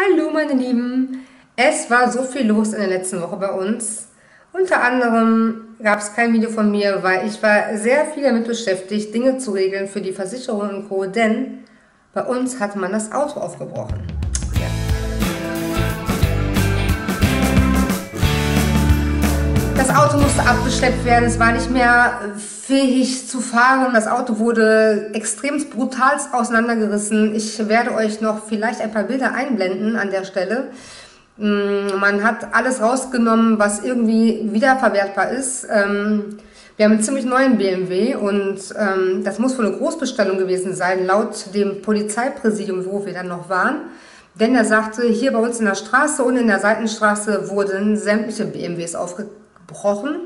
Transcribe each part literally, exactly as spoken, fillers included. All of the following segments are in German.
Hallo meine Lieben, es war so viel los in der letzten Woche bei uns. Unter anderem gab es kein Video von mir, weil ich war sehr viel damit beschäftigt, Dinge zu regeln für die Versicherung und Co., denn bei uns hatte man das Auto aufgebrochen. Ja. Das Auto musste abgeschleppt werden, es war nicht mehr fähig zu fahren. Das Auto wurde extrem brutal auseinandergerissen. Ich werde euch noch vielleicht ein paar Bilder einblenden an der Stelle. Man hat alles rausgenommen, was irgendwie wiederverwertbar ist. Wir haben einen ziemlich neuen B M W und das muss wohl eine Großbestellung gewesen sein, laut dem Polizeipräsidium, wo wir dann noch waren. Denn er sagte, hier bei uns in der Straße und in der Seitenstraße wurden sämtliche B M Ws aufgebrochen.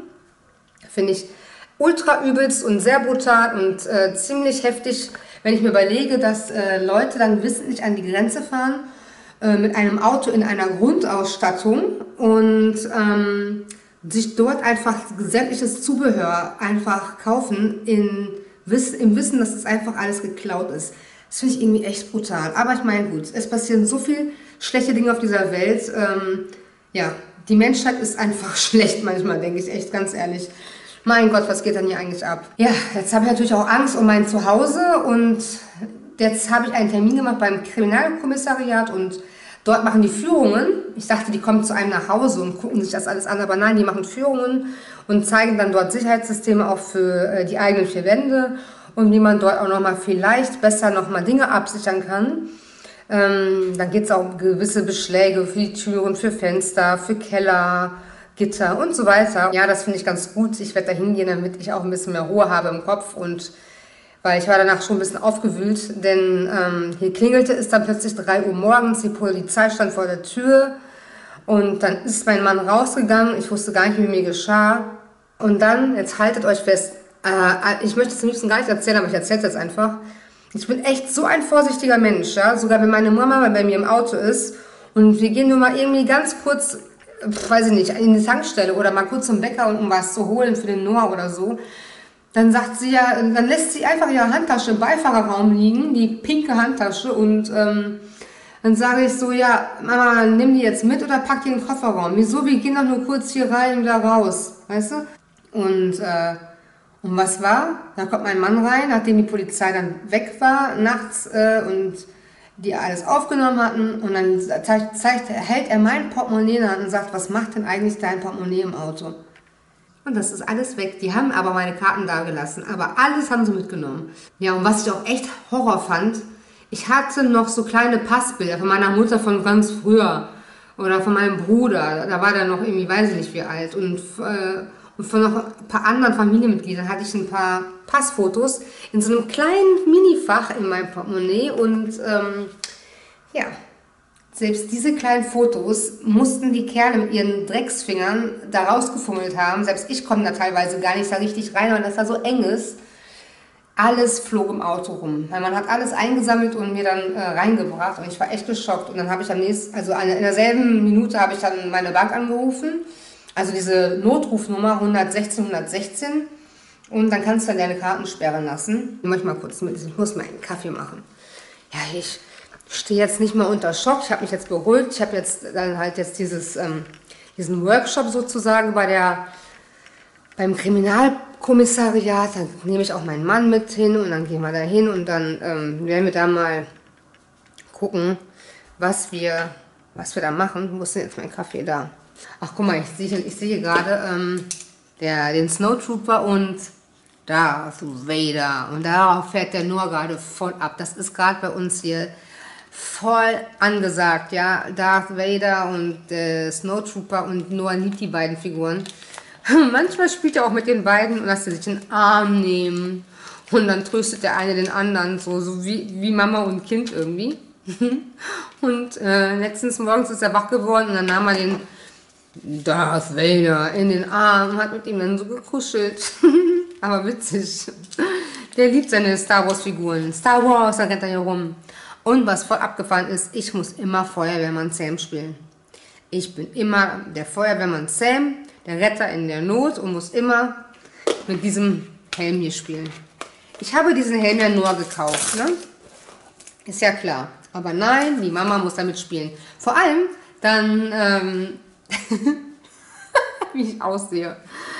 Finde ich ultra übelst und sehr brutal und äh, ziemlich heftig, wenn ich mir überlege, dass äh, Leute dann wissentlich an die Grenze fahren äh, mit einem Auto in einer Grundausstattung und ähm, sich dort einfach sämtliches Zubehör einfach kaufen in, Wiss im Wissen, dass das einfach alles geklaut ist. Das finde ich irgendwie echt brutal. Aber ich meine, gut, es passieren so viele schlechte Dinge auf dieser Welt. Ähm, ja, die Menschheit ist einfach schlecht manchmal, denke ich echt, ganz ehrlich. Mein Gott, was geht denn hier eigentlich ab? Ja, jetzt habe ich natürlich auch Angst um mein Zuhause und jetzt habe ich einen Termin gemacht beim Kriminalkommissariat und dort machen die Führungen. Ich dachte, die kommen zu einem nach Hause und gucken sich das alles an, aber nein, die machen Führungen und zeigen dann dort Sicherheitssysteme auch für die eigenen vier Wände und wie man dort auch nochmal vielleicht besser nochmal Dinge absichern kann. Ähm, dann geht es auch um gewisse Beschläge für die Türen, für Fenster, für Keller, Gitter und so weiter. Ja, das finde ich ganz gut. Ich werde da hingehen, damit ich auch ein bisschen mehr Ruhe habe im Kopf und weil ich war danach schon ein bisschen aufgewühlt, denn ähm, hier klingelte es dann plötzlich drei Uhr morgens, die Polizei stand vor der Tür und dann ist mein Mann rausgegangen. Ich wusste gar nicht, wie mir geschah. Und dann, jetzt haltet euch fest, äh, ich möchte es am liebsten gar nicht erzählen, aber ich erzähle es jetzt einfach. Ich bin echt so ein vorsichtiger Mensch, ja, sogar wenn meine Mama bei mir im Auto ist und wir gehen nur mal irgendwie ganz kurz, weiß ich nicht, in die Tankstelle oder mal kurz zum Bäcker, um was zu holen für den Noah oder so, dann sagt sie ja, dann lässt sie einfach ihre Handtasche im Beifahrerraum liegen, die pinke Handtasche und ähm, dann sage ich so, ja, Mama, nimm die jetzt mit oder pack die in den Kofferraum. Wieso, wir gehen doch nur kurz hier rein und wieder raus, weißt du? Und, äh, und was war? Da kommt mein Mann rein, nachdem die Polizei dann weg war, nachts äh, und die alles aufgenommen hatten und dann zeigt, zeigt, hält er mein Portemonnaie in der Hand und sagt, was macht denn eigentlich dein Portemonnaie im Auto? Und das ist alles weg. Die haben aber meine Karten da gelassen, aber alles haben sie mitgenommen. Ja, und was ich auch echt Horror fand, ich hatte noch so kleine Passbilder von meiner Mutter von ganz früher oder von meinem Bruder, da war der noch irgendwie, weiß ich nicht wie alt und äh, Und von noch ein paar anderen Familienmitgliedern hatte ich ein paar Passfotos in so einem kleinen Minifach in meinem Portemonnaie. Und ähm, ja, selbst diese kleinen Fotos mussten die Kerle mit ihren Drecksfingern da rausgefummelt haben. Selbst ich komme da teilweise gar nicht da richtig rein, weil das da so eng ist. Alles flog im Auto rum. Weil man hat alles eingesammelt und mir dann äh, reingebracht. Und ich war echt geschockt. Und dann habe ich am nächsten, also in derselben Minute habe ich dann meine Bank angerufen. Also diese Notrufnummer hundertsechzehn hundertsechzehn und dann kannst du dann deine Karten sperren lassen. Ich möchte mal kurz mit, ich muss mal einen Kaffee machen. Ja, ich stehe jetzt nicht mehr unter Schock, ich habe mich jetzt beruhigt. Ich habe jetzt dann halt jetzt dieses, ähm, diesen Workshop sozusagen bei der, beim Kriminalkommissariat. Dann nehme ich auch meinen Mann mit hin und dann gehen wir da hin und dann ähm, werden wir da mal gucken, was wir, was wir da machen. Wo ist denn jetzt mein Kaffee da? Ach, guck mal, ich sehe ich sehe gerade ähm, der, den Snowtrooper und Darth Vader. Und darauf fährt der Noah gerade voll ab. Das ist gerade bei uns hier voll angesagt, ja. Darth Vader und äh, Snowtrooper und Noah liebt die beiden Figuren. Manchmal spielt er auch mit den beiden und lässt sie sich in den Arm nehmen. Und dann tröstet der eine den anderen, so, so wie, wie Mama und Kind irgendwie. Und äh, letztens morgens ist er wach geworden und dann nahm er den Darth Vader in den Arm, hat mit ihm dann so gekuschelt. Aber witzig. Der liebt seine Star Wars Figuren. Star Wars, da rennt er hier rum. Und was voll abgefahren ist, ich muss immer Feuerwehrmann Sam spielen. Ich bin immer der Feuerwehrmann Sam, der Retter in der Not und muss immer mit diesem Helm hier spielen. Ich habe diesen Helm ja nur gekauft, ne? Ist ja klar. Aber nein, die Mama muss damit spielen. Vor allem dann, ähm, wie ich aussehe.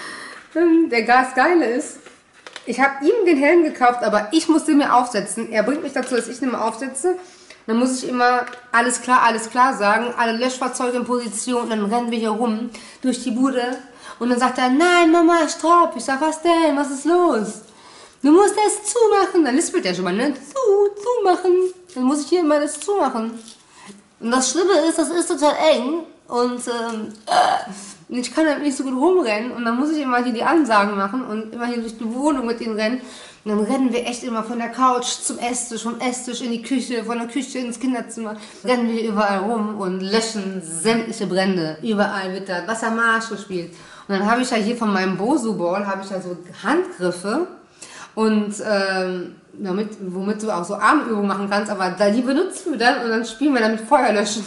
Der Gas Geile ist, ich habe ihm den Helm gekauft, aber ich muss den mir aufsetzen. Er bringt mich dazu, dass ich den mal aufsetze. Dann muss ich immer alles klar, alles klar sagen, alle Löschfahrzeuge in Position, dann rennen wir hier rum durch die Bude. Und dann sagt er, nein Mama, stopp. Ich sag, was denn, was ist los? Du musst das zumachen. Dann lispelt er schon mal, ne? Zu, zumachen. Dann muss ich hier immer das zumachen. Und das Schlimme ist, das ist total eng. Und ähm, äh, ich kann halt nicht so gut rumrennen. Und dann muss ich immer hier die Ansagen machen und immer hier durch die Wohnung mit ihnen rennen. Und dann rennen wir echt immer von der Couch zum Esstisch, vom Esstisch in die Küche, von der Küche ins Kinderzimmer. Rennen wir überall rum und löschen sämtliche Brände. Überall wird da Wassermarsch gespielt. Und dann habe ich ja hier von meinem Bosu-Ball, habe ich ja so Handgriffe. Und ähm, damit, womit du auch so Armübungen machen kannst, aber da die benutzen wir dann und dann spielen wir damit Feuer löschen.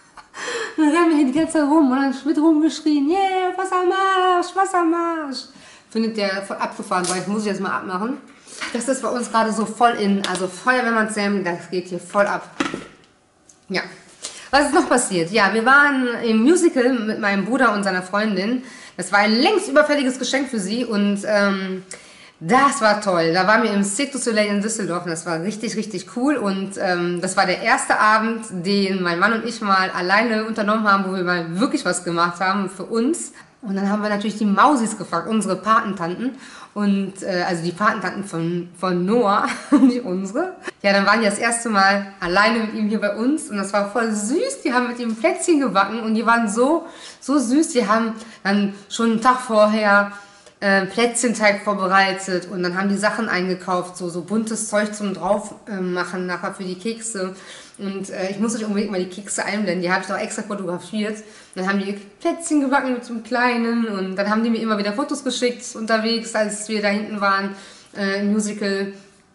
Und dann rennen wir hier die ganze Zeit rum und dann wird rumgeschrien, yeah, Wassermarsch, Wassermarsch. Findet der voll abgefahren, weil ich muss jetzt mal abmachen. Das ist bei uns gerade so voll in, also Feuerwehrmann Sam, das geht hier voll ab. Ja, was ist noch passiert? Ja, wir waren im Musical mit meinem Bruder und seiner Freundin. Das war ein längst überfälliges Geschenk für sie und ähm, das war toll. Da waren wir im Cirque du Soleil in Düsseldorf und das war richtig, richtig cool. Und ähm, das war der erste Abend, den mein Mann und ich mal alleine unternommen haben, wo wir mal wirklich was gemacht haben für uns. Und dann haben wir natürlich die Mausis gefragt, unsere Patentanten. Und äh, also die Patentanten von, von Noah, nicht unsere. Ja, dann waren die das erste Mal alleine mit ihm hier bei uns und das war voll süß. Die haben mit ihm Plätzchen gebacken und die waren so, so süß. Die haben dann schon einen Tag vorher äh, Plätzchenteig vorbereitet und dann haben die Sachen eingekauft, so, so buntes Zeug zum drauf äh, machen nachher für die Kekse. Und äh, ich muss euch unbedingt mal die Kekse einblenden, die habe ich doch extra fotografiert. Dann haben die Plätzchen gebacken mit so einem kleinen und dann haben die mir immer wieder Fotos geschickt unterwegs, als wir da hinten waren äh, im Musical.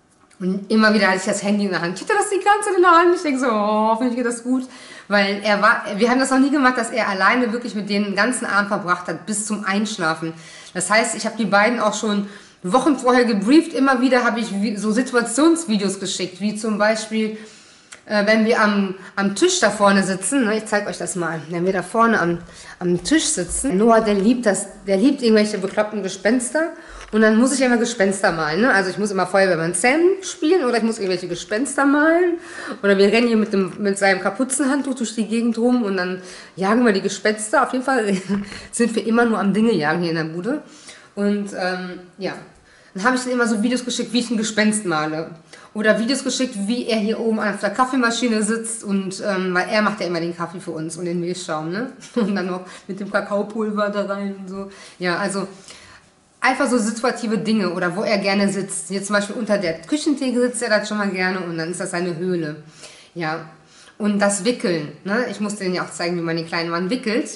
Und immer wieder hatte ich das Handy in der Hand. Ich hatte das die ganze Zeit in der Hand. Ich denke so, oh, hoffentlich geht das gut. Weil er war, wir haben das noch nie gemacht, dass er alleine wirklich mit denen den ganzen Abend verbracht hat, bis zum Einschlafen. Das heißt, ich habe die beiden auch schon Wochen vorher gebrieft. Immer wieder habe ich so Situationsvideos geschickt, wie zum Beispiel, äh, wenn wir am, am Tisch da vorne sitzen. Ne, ich zeige euch das mal. Wenn wir da vorne am, am Tisch sitzen. Noah, der liebt das, der liebt irgendwelche bekloppten Gespenster. Und dann muss ich immer Gespenster malen. Ne? Also ich muss immer Feuerwehrmann Sam spielen oder ich muss irgendwelche Gespenster malen. Oder wir rennen hier mit, dem, mit seinem Kapuzenhandtuch durch die Gegend rum und dann jagen wir die Gespenster. Auf jeden Fall sind wir immer nur am Dinge jagen hier in der Bude. Und ähm, ja, dann habe ich dann immer so Videos geschickt, wie ich ein Gespenst male. Oder Videos geschickt, wie er hier oben auf der Kaffeemaschine sitzt. Und ähm, weil er macht ja immer den Kaffee für uns und den Milchschaum. Ne? Und dann noch mit dem Kakaopulver da rein und so. Ja, also einfach so situative Dinge oder wo er gerne sitzt. Hier zum Beispiel unter der Küchentheke sitzt er das schon mal gerne und dann ist das seine Höhle. Ja, und das Wickeln. Ne? Ich muss denen ja auch zeigen, wie man den kleinen Mann wickelt.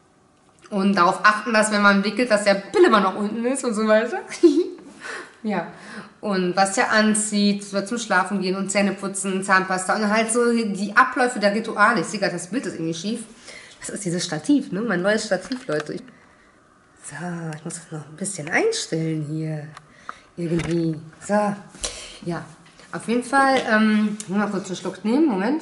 Und darauf achten, dass wenn man wickelt, dass der Pillemann noch unten ist und so weiter. Ja, und was er anzieht, zum Schlafen gehen und Zähne putzen, Zahnpasta und halt so die Abläufe der Rituale. Ich sehe gerade, das Bild ist irgendwie schief. Das ist dieses Stativ, ne? Mein neues Stativ, Leute. So, ich muss das noch ein bisschen einstellen hier. Irgendwie. So. Ja, auf jeden Fall. Ähm, ich muss mal kurz einen Schluck nehmen. Moment.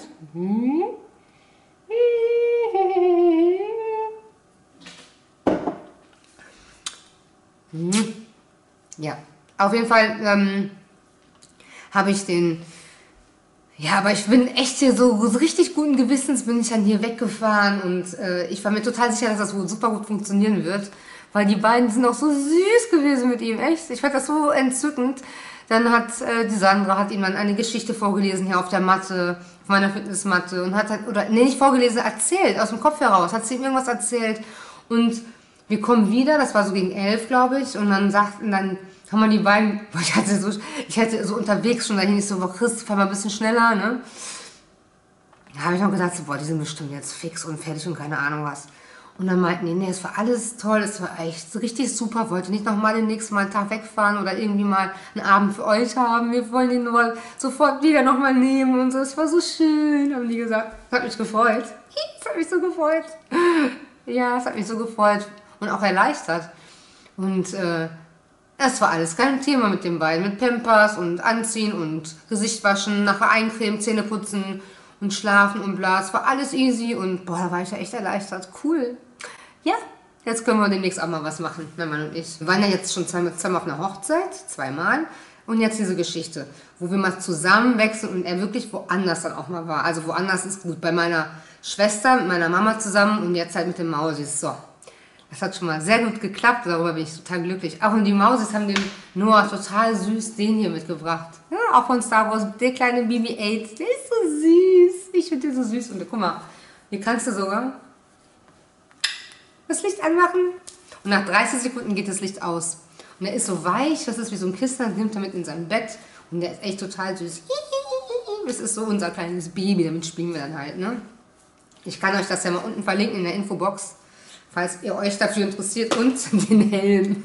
Ja, auf jeden Fall ähm, habe ich den. Ja, aber ich bin echt hier so, so richtig guten Gewissens bin ich dann hier weggefahren und äh, ich war mir total sicher, dass das wohl super gut funktionieren wird. Weil die beiden sind auch so süß gewesen mit ihm, echt. Ich fand das so entzückend. Dann hat äh, die Sandra hat ihm dann eine Geschichte vorgelesen hier auf der Matte, auf meiner Fitnessmatte und hat halt, oder nee, nicht vorgelesen, erzählt, aus dem Kopf heraus, hat sie ihm irgendwas erzählt und wir kommen wieder, das war so gegen elf, glaube ich, und dann sagten dann, haben wir die beiden, boah, ich hatte so, ich hatte so unterwegs schon dahin, ich so, boah, Chris, fahr mal ein bisschen schneller, ne? Da habe ich noch gedacht, so, boah, die sind bestimmt jetzt fix und fertig und keine Ahnung was. Und dann meinten die, nee, es war alles toll, es war echt richtig super, wollte nicht nochmal den nächsten Mal einen Tag wegfahren oder irgendwie mal einen Abend für euch haben, wir wollen den nur sofort wieder nochmal nehmen und so, es war so schön, haben die gesagt. Das hat mich gefreut, das hat mich so gefreut. Ja, es hat mich so gefreut und auch erleichtert. Und äh, es war alles kein Thema mit den beiden, mit Pampers und Anziehen und Gesicht waschen, nachher eincremen, Zähne putzen und schlafen und bla. Es war alles easy und boah, da war ich ja echt erleichtert. Cool. Ja, jetzt können wir demnächst auch mal was machen, mein Mann und ich. Wir waren ja jetzt schon zweimal, zweimal auf einer Hochzeit, zweimal. Und jetzt diese Geschichte, wo wir mal zusammen wechseln und er wirklich woanders dann auch mal war. Also woanders ist gut, bei meiner Schwester, mit meiner Mama zusammen und jetzt halt mit den Mausis. So, das hat schon mal sehr gut geklappt, darüber bin ich total glücklich. Auch und die Mausis haben dem Noah total süß den hier mitgebracht. Ja, auch von Star Wars, der kleine B B acht, der ist so süß. Ich finde den so süß. Und guck mal, hier kannst du sogar das Licht anmachen und nach dreißig Sekunden geht das Licht aus. Und er ist so weich, das ist wie so ein Kissen, das nimmt er mit in sein Bett und der ist echt total süß. Das ist so unser kleines Baby, damit spielen wir dann halt, ne? Ich kann euch das ja mal unten verlinken in der Infobox, falls ihr euch dafür interessiert. Und den Helm.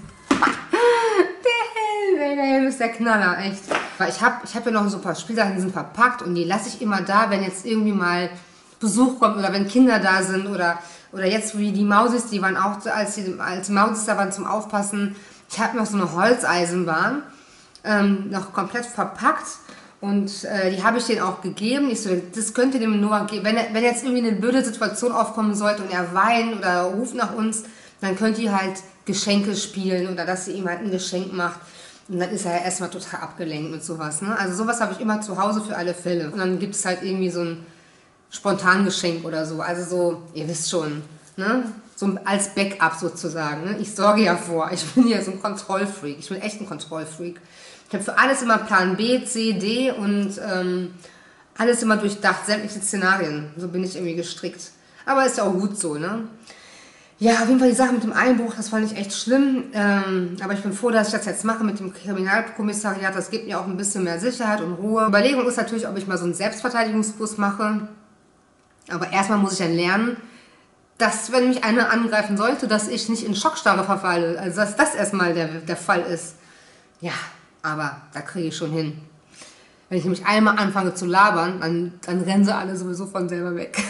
Der Helm, ey, der Helm ist der Knaller, echt. Weil ich habe ich hab ja noch so ein paar Spielsachen, die sind verpackt und die lasse ich immer da, wenn jetzt irgendwie mal Besuch kommt oder wenn Kinder da sind oder, oder jetzt wie die Mausis, die waren auch, als die als Mausis da waren zum Aufpassen. Ich habe noch so eine Holzeisenbahn, ähm, noch komplett verpackt und äh, die habe ich denen auch gegeben. Ich so, das könnte dem Noah geben. Wenn, wenn jetzt irgendwie eine blöde Situation aufkommen sollte und er weint oder ruft nach uns, dann könnt ihr halt Geschenke spielen oder dass sie ihm halt ein Geschenk macht. Und dann ist er ja erstmal total abgelenkt mit sowas. Ne? Also sowas habe ich immer zu Hause für alle Fälle. Und dann gibt es halt irgendwie so ein Spontangeschenk oder so. Also so, ihr wisst schon, ne? So als Backup sozusagen. Ne? Ich sorge ja vor. Ich bin ja so ein Kontrollfreak. Ich bin echt ein Kontrollfreak. Ich habe für alles immer Plan B, C, D und ähm, alles immer durchdacht. Sämtliche Szenarien. So bin ich irgendwie gestrickt. Aber ist ja auch gut so, ne? Ja, auf jeden Fall die Sache mit dem Einbruch, das fand ich echt schlimm. Ähm, aber ich bin froh, dass ich das jetzt mache mit dem Kriminalkommissariat. Das gibt mir auch ein bisschen mehr Sicherheit und Ruhe. Überlegung ist natürlich, ob ich mal so einen Selbstverteidigungskurs mache. Aber erstmal muss ich dann lernen, dass, wenn mich einer angreifen sollte, dass ich nicht in Schockstarre verfalle. Also, dass das erstmal der, der Fall ist. Ja, aber da kriege ich schon hin. Wenn ich nämlich einmal anfange zu labern, dann, dann rennen sie alle sowieso von selber weg.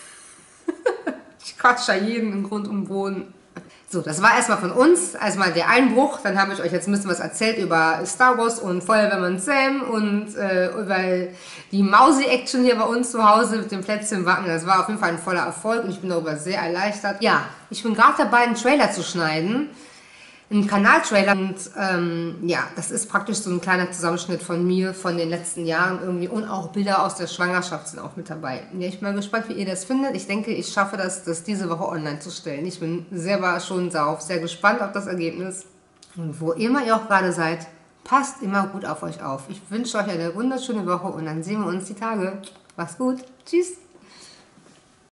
Ich quatsche da jeden im Grund und Boden. So, das war erstmal von uns, erstmal der Einbruch. Dann habe ich euch jetzt ein bisschen was erzählt über Star Wars und Feuerwehrmann Sam und äh, über die Mausi-Action hier bei uns zu Hause mit dem Plätzchenbacken. Das war auf jeden Fall ein voller Erfolg und ich bin darüber sehr erleichtert. Ja, ich bin gerade dabei, einen Trailer zu schneiden. Einen Kanaltrailer und ähm, ja, das ist praktisch so ein kleiner Zusammenschnitt von mir von den letzten Jahren irgendwie und auch Bilder aus der Schwangerschaft sind auch mit dabei. Ja, ich bin mal gespannt, wie ihr das findet. Ich denke, ich schaffe das, das diese Woche online zu stellen. Ich bin selber schon darauf sehr gespannt auf das Ergebnis. Und wo immer ihr auch gerade seid, passt immer gut auf euch auf. Ich wünsche euch eine wunderschöne Woche und dann sehen wir uns die Tage. Macht's gut. Tschüss.